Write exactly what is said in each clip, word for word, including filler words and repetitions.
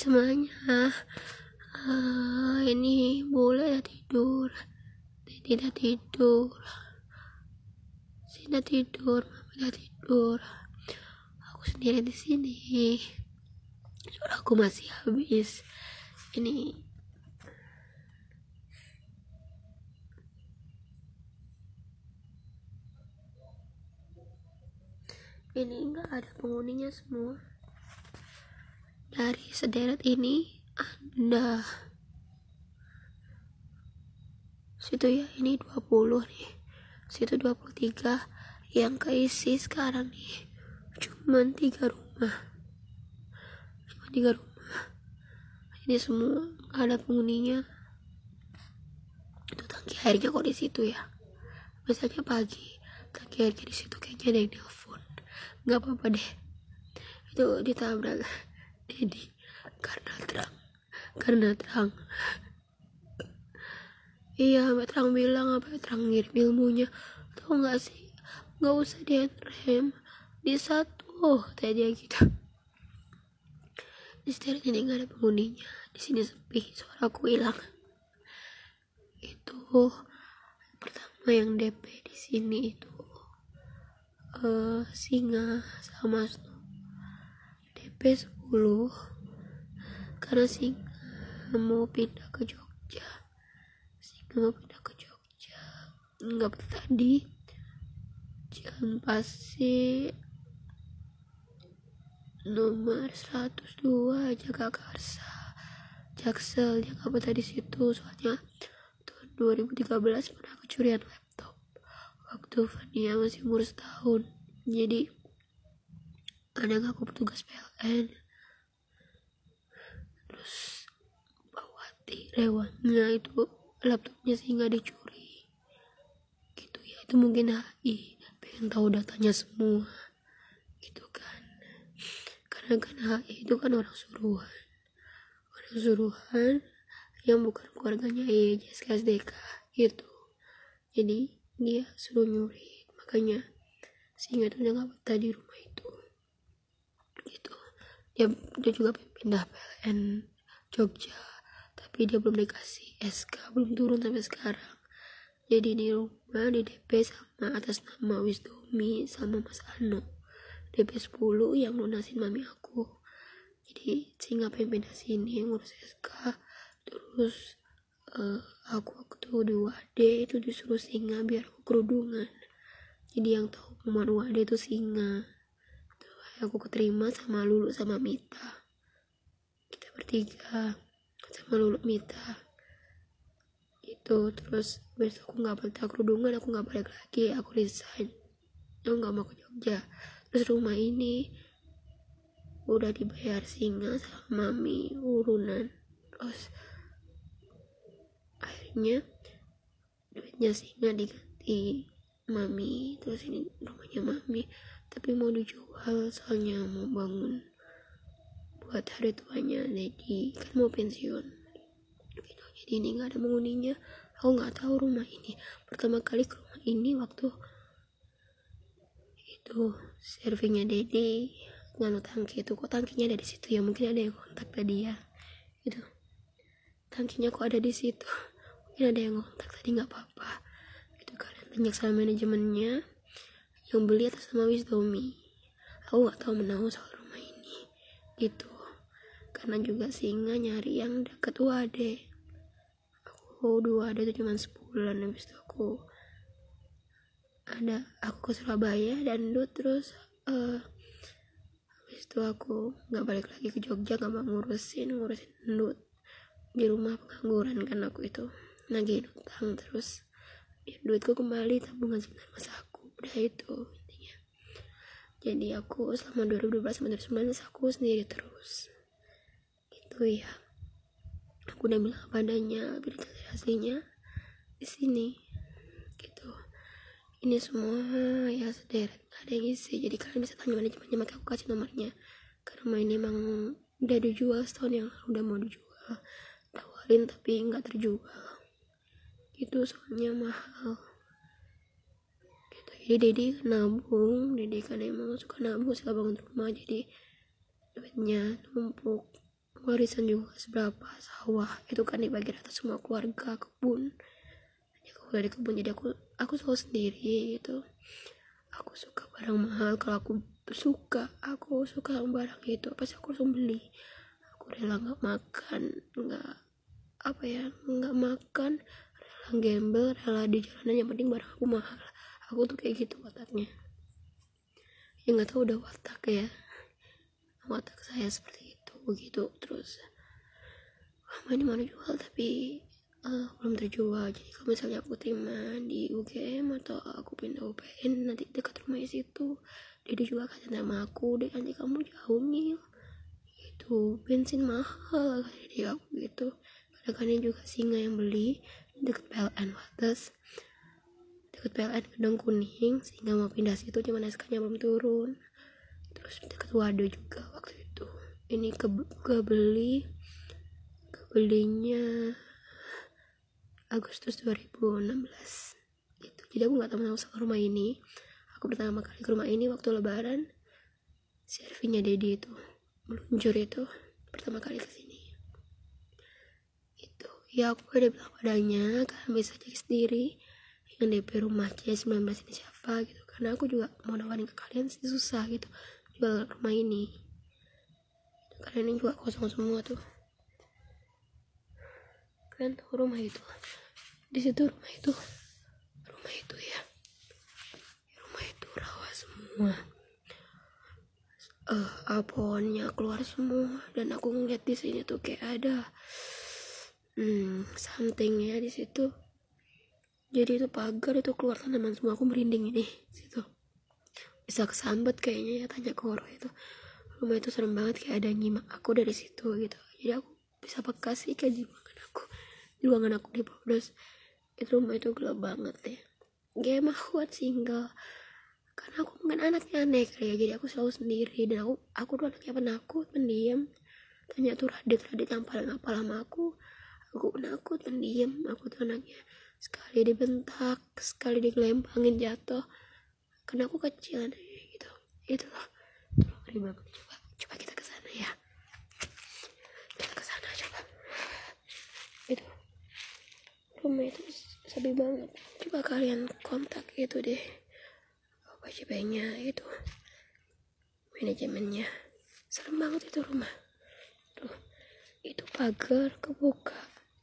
semuanya. Uh, ini boleh tidur, tidak tidur, Sina tidur, mama udah tidur. Aku sendiri di sini. Suara aku masih habis. Ini ini enggak ada penghuninya semua. Dari sederet ini Anda situ ya, ini dua puluh nih, situ dua puluh tiga. Yang keisi sekarang nih cuman tiga rumah, cuma tiga rumah. Ini semua gak ada penghuninya. Itu tangki airnya kok di situ ya. Biasanya pagi tangki airnya di situ kayaknya ada yang nelfon. Nggak apa-apa deh, itu ditabrak Dedi karena terang, karena terang. Iya, Mbak Terang bilang apa Terang ngirim ilmunya. Tahu nggak sih, nggak usah direm di satu tadi gitu. Di setir ini nggak ada penghuninya, di sini sepi, suaraku hilang. Itu pertama yang D P di sini itu uh, Singa sama Snow. D P sepuluh karena Singa mau pindah ke Jogja. Singa mau pindah ke Jogja. Enggak, tadi jam pasti nomor seratus dua Jagakarsa Jaksel yang apa tadi situ. Soalnya tahun dua ribu tiga belas pernah kecurian laptop waktu Fania masih umur setahun. Jadi ada ngaku petugas P L N, terus Bawati Rewangnya itu laptopnya sih nggak dicuri gitu ya. Itu mungkin H I pengen tahu datanya semua gitu kan, karena kan H I itu kan orang suruhan orang suruhan yang bukan keluarganya I J S K S D K gitu. Jadi dia suruh nyuri, makanya Singa tuh udah gak betah di rumah itu gitu. Dia, dia juga pindah P L N Jogja, tapi dia belum dikasih S K, belum turun sampai sekarang. Jadi ini rumah di D P sama atas nama Wisdomi sama Mas Ano. D P sepuluh yang lunasin mami aku. Jadi Singa pengen pindah sini ngurus S K. Terus uh, aku waktu di W A D itu disuruh Singa biar aku kerudungan. Jadi yang tahu pengumuman W A D itu Singa. Tuh, aku keterima sama Lulu sama Mita. Kita bertiga sama Lulu Mita. Itu terus besok aku nggak betah kerudungan, aku nggak balik lagi, aku resign. Aku nggak mau ke Jogja. Terus rumah ini udah dibayar Singa sama mami urunan. Terus akhirnya duitnya Singa diganti mami. Terus ini rumahnya mami, tapi mau dijual soalnya mau bangun buat hari tuanya. Jadi kan mau pensiun gitu. Jadi ini nggak ada penghuninya. Aku nggak tahu rumah ini. Pertama kali ke rumah ini waktu itu servingnya Dedi nganu tangki itu. Kok tangkinya ada di situ ya, mungkin ada yang kontak tadi ya. Itu tangkinya kok ada di situ, mungkin ada yang kontak tadi. Nggak apa-apa, itu kalian tanya sama manajemennya yang beli atas nama Wisdomi. Aku nggak tahu menahu soal rumah ini gitu, karena juga Singa nyari yang dekat W A D. Aku di W A D itu cuma sebulan, habis itu aku ada aku ke Surabaya dan Dut, terus uh, habis itu aku nggak balik lagi ke Jogja, nggak mau ngurusin ngurusin Dut di rumah pengangguran kan aku itu nagih utang. Terus biar duitku kembali tabungan sebentar masa aku udah itu intinya. Jadi aku selama dua ribu dua belas sampai dua ribu sembilan belas aku sendiri terus gitu ya. Aku udah bilang apa adanya, berita hasilnya di sini gitu. Ini semua ya sederet, gak ada yang isi. Jadi kalian bisa tanya manajemennya, maka aku kasih nomornya. Karena rumah ini emang udah dijual setahun yang lalu, udah mau dijual, tawarin tapi nggak terjual gitu, soalnya mahal gitu. Jadi Dedi nabung, Dedi kan emang suka nabung setelah bangun rumah, jadi duitnya numpuk warisan juga gak seberapa, sawah itu kan dibagi rata semua keluarga, kebun ya kalau dari kebun, jadi aku aku selalu sendiri gitu. Aku suka barang mahal, kalau aku suka aku suka barang itu pasti aku langsung beli. Aku rela nggak makan, nggak apa ya nggak makan, rela gembel, rela di jalanan, yang penting barang aku mahal. Aku tuh kayak gitu wataknya ya, nggak tahu udah watak ya, watak saya seperti itu begitu. Terus lama ini mau jual tapi uh, belum terjual. Jadi kalau misalnya aku terima di U G M atau aku pindah U P N nanti dekat rumah situ, dia juga kata nama aku, deh nanti kamu jauh nih itu bensin mahal kata dia aku gitu. Kadang-kadang juga singa yang beli deket P L N Wates, deket P L N Gedung Kuning, sehingga mau pindah situ cuman S K nya belum turun. Terus deket Wado juga waktu itu. Ini ke kebeli kebelinya Agustus dua ribu enam belas gitu. Jadi aku nggak tahu masalah rumah ini. Aku pertama kali ke rumah ini waktu lebaran, si Ervinnya Dedi itu meluncur itu pertama kali kesini itu ya. Aku udah bilang padanya kalian bisa cek sendiri yang D P rumah C sembilan belas ini siapa gitu, karena aku juga mau nawarin ke kalian sih susah gitu jual rumah ini karena ini juga kosong semua tuh. Kalian tahu rumah itu di situ, rumah itu rumah itu ya rumah itu rawa semua, uh, pohonnya keluar semua, dan aku ngeliat di sini tuh kayak ada hmm, something ya di situ. Jadi itu pagar itu keluar tanaman semua, aku merinding ini situ. Bisa kesambet kayaknya ya, tanya ke orang itu. Rumah itu serem banget, kayak ada nyimak aku dari situ gitu. Jadi aku bisa peka sih kayak di ruangan aku, di ruangan aku di Powders. Itu rumah itu gelap banget ya. Gak emang kuat single, karena aku mungkin anaknya aneh kali ya, jadi aku selalu sendiri. Dan aku aku tuh anaknya penakut, pendiam. Tanya tuh Radit Radit yang paling apal sama aku, aku penakut, pendiam. Aku tuh anaknya sekali dibentak, sekali digelempangin jatuh, karena aku kecil gitu. Itu loh, ngeri banget. Coba coba kita ke sana ya, kita ke sana coba. Itu rumah itu sepi banget. Coba kalian kontak itu deh apa C P-nya itu, manajemennya. Serem banget itu rumah tuh. Itu pagar kebuka,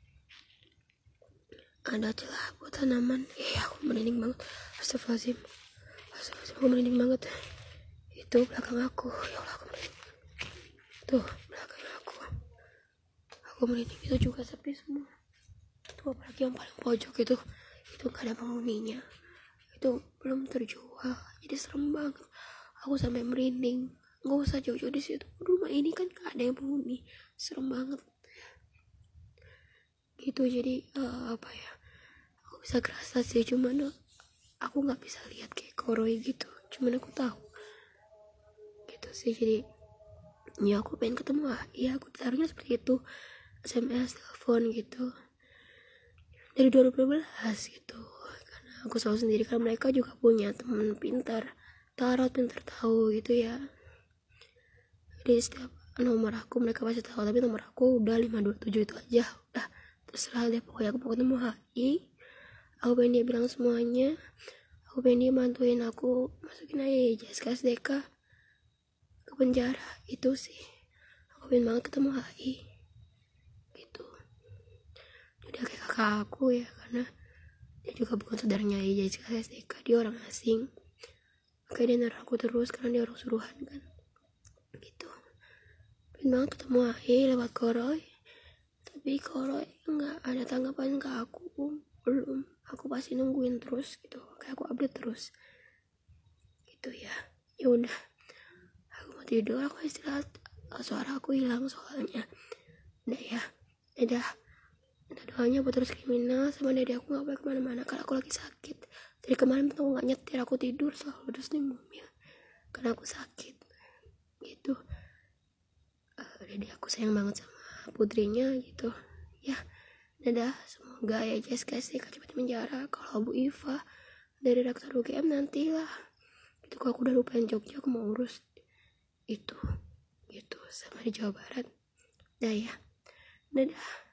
ada celah buat tanaman. Eh aku merinding banget. Astagfirullahaladzim, Astagfirullahaladzim, aku merinding banget. Itu belakang aku, ya Allah aku merinding. Tuh belakang aku, aku merinding. Itu juga sepi semua. Itu apalagi yang paling pojok itu, itu gak ada penghuninya. Itu belum terjual, jadi serem banget. Aku sampai merinding. Gak usah jauh-jauh di situ. Rumah ini kan gak ada yang penghuni, serem banget. Gitu jadi uh, apa ya? Aku bisa kerasa sih, cuman aku nggak bisa lihat kayak Koroi gitu. Cuman aku tahu gitu sih. Jadi ya aku pengen ketemu ah. Ya aku taruhnya seperti itu, S M S, telepon gitu dari dua ribu dua belas gitu. Karena aku selalu sendiri, karena mereka juga punya teman pintar tarot, pintar tahu gitu ya. Jadi setiap nomor aku mereka pasti tahu, tapi nomor aku udah lima dua tujuh itu aja. Udah terserah deh, pokoknya aku mau ketemu H I. Aku pengen dia bilang semuanya, aku pengen dia bantuin aku masukin aja Jessica S D K ke penjara. Itu sih aku pengen banget ketemu H I gitu. Udah kayak kakak aku ya, karena dia juga bukan saudaranya Jessica S D K, dia orang asing. Makanya dia naruh aku terus karena dia orang suruhan kan gitu. Pengen banget ketemu H I lewat Koroi, tapi Koroi nggak ada tanggapan ke aku, belum. Aku pasti nungguin terus gitu, kayak aku update terus gitu ya. Ya udah, aku mau tidur, aku istirahat. Suara aku hilang soalnya. Udah ya, dadah. Minta doanya buat terus kriminal sama dede aku nggak boleh kemana-mana kalau aku lagi sakit. Dari kemarin tuh nggak nyetir, aku tidur selalu terus di mobil karena aku sakit gitu. Uh, dede aku sayang banget sama putrinya gitu ya. Dadah, semoga ya Jessica S D K cepat penjara. Kalau Bu Iva dari rektor U G M nantilah itu, kalau aku udah lupain Jogja aku mau urus itu gitu sama di Jawa Barat. Dah ya, dadah.